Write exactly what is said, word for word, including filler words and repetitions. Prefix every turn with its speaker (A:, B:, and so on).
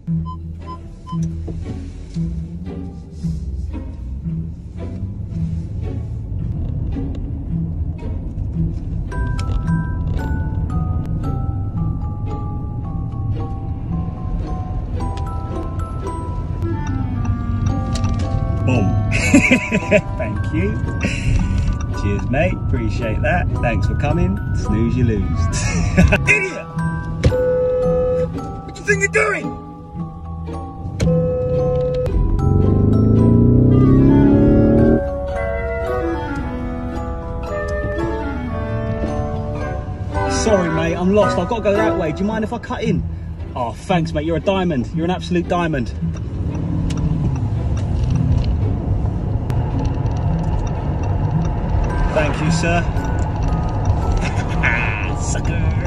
A: Thank you. Cheers, mate. Appreciate that. Thanks for coming. Snooze, you lose. Idiot! What do you think you're doing? Sorry, mate. I'm lost. I've got to go that way. Do you mind if I cut in? Oh, thanks, mate. You're a diamond. You're an absolute diamond. Thank you, sir. Sucker.